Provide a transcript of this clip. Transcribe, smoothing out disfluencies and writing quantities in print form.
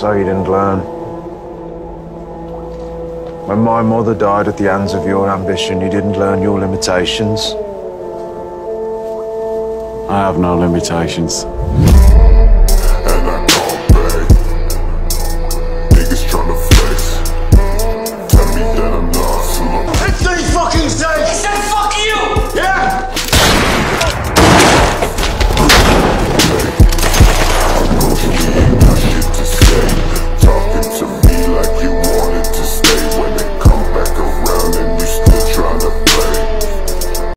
So you didn't learn. When my mother died at the hands of your ambition, you didn't learn your limitations. I have no limitations.